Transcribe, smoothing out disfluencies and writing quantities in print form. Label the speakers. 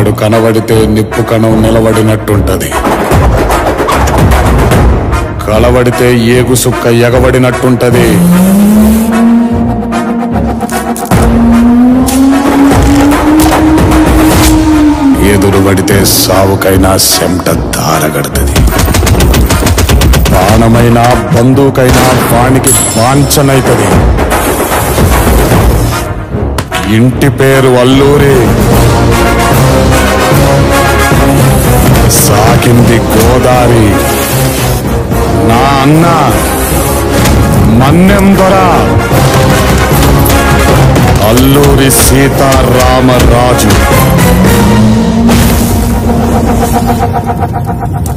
Speaker 1: వాడు కనబడితే నిప్పు కణం నిలబడినట్టుంటది, కలబడితే ఏగు సుక్క ఎగబడినట్టుంటది. ఎదురుబడితే సావుకైనా చెమట ధారగడుతుంది. ప్రాణమైనా బంధువుకైనా వానికి వాంఛనైతది. ఇంటి పేరు అల్లూరి, సాకింది గోదారి. నా అన్న మన్నెం దొర అల్లూరి సీతారామరాజు.